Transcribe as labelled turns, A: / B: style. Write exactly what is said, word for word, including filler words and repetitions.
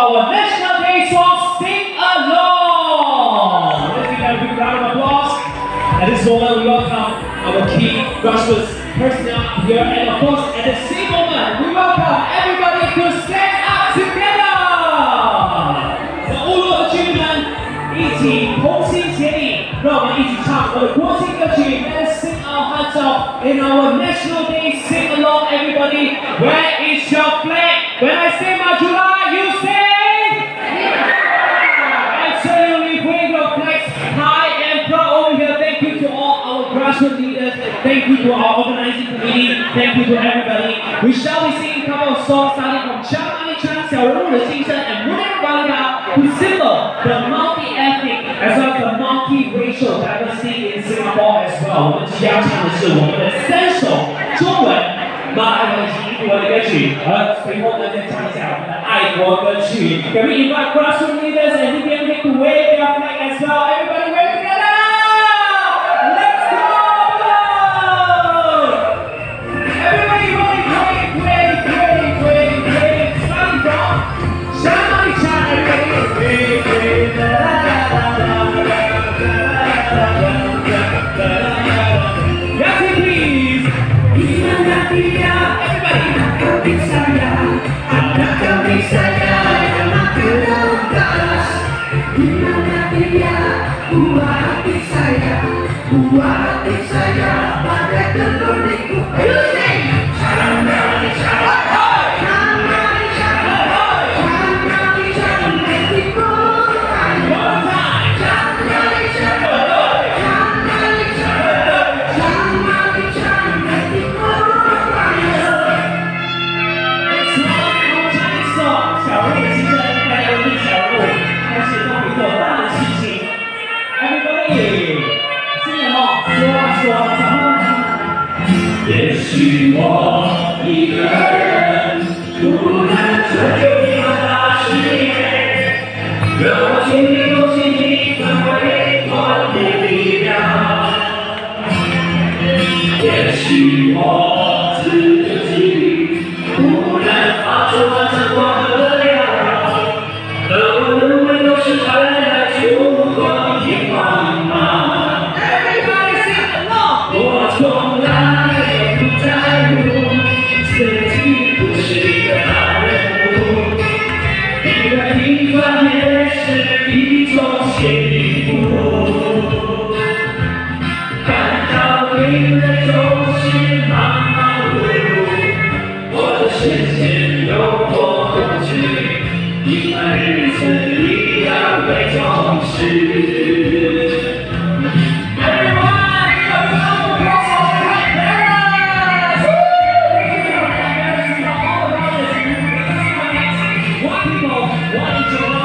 A: our National Day song, Sing Along. Let's give them a big round of applause. At this moment, we welcome our key grassroots personnel up here, and of course, at the same moment, we welcome everybody to stand up together. 在乌洛的居民们一起同心协力，让我们一起唱我的国庆歌曲 Let's sing our hearts out in our National Day. Sing along, everybody. Where is your flag? When I say Majula, you say? Yeah. And so you wave your flags high and proud over here. Thank you to all our grassroots leaders. Thank you to our organizing committee. Thank you to everybody. We shall be singing a couple of songs starting from 江南一川小人物的心声 and moving around now to symbol the multi-ethnic as well as the multi-racial diversity in Singapore as well. 我们即将唱的是我们的三首中文马来文以及英文的歌曲，而随后呢再唱一下我们的爱国歌曲。Can we invite grassroots leaders and D P M to wave their flag as well? Everybody wave together! Let's go! Everybody wave, wave, wave, wave, wave, wave. Starting from Shanghai, China, everybody wave, wave, la la la la la la la. Yes, please. Everybody. Saya, anak kami saya yang makin ganas. Di mana dia, buah hati saya, buah hati saya pada telur di kuping. Jangan dicari, jangan dicari, jangan dicari tipu. Jangan dicari, jangan dicari, jangan dicari tipu. 小人物的心声，带有一小人物开始做一个大的事情。Everybody， sing along， 说啊说啊，唱啊。也许我一个人不能追求一个大事业，让我尽力用心力成为我的力量。也许我自己不能发出完整光的。 我从来也不在乎自己不是一个好人物，因为平凡也是一种幸福。看到别人总是忙忙碌碌，我的世界有我控制，因为日子一样被重视。 What people want to